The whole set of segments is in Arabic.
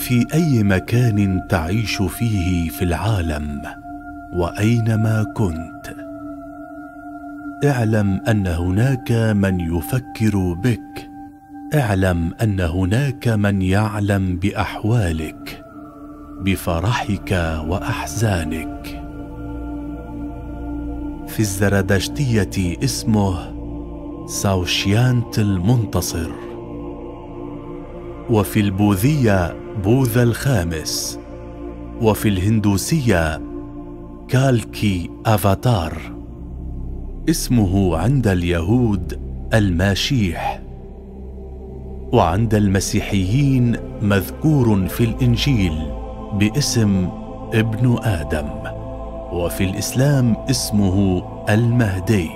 في أي مكان تعيش فيه في العالم وأينما كنت، اعلم أن هناك من يفكر بك، اعلم أن هناك من يعلم بأحوالك، بفرحك وأحزانك. في الزردشتية اسمه ساوشيانت المنتصر، وفي البوذية بوذا الخامس، وفي الهندوسية كالكي أفاتار. اسمه عند اليهود الماشيح، وعند المسيحيين مذكور في الإنجيل باسم ابن آدم، وفي الإسلام اسمه المهدي.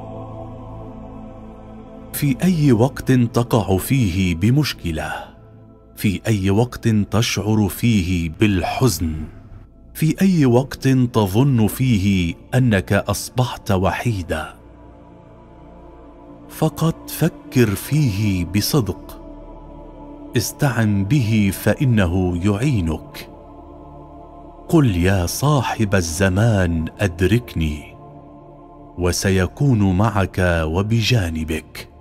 في أي وقت تقع فيه بمشكلة، في أي وقت تشعر فيه بالحزن، في أي وقت تظن فيه أنك أصبحت وحيدا، فقط فكر فيه بصدق، استعن به فإنه يعينك. قل يا صاحب الزمان أدركني، وسيكون معك وبجانبك.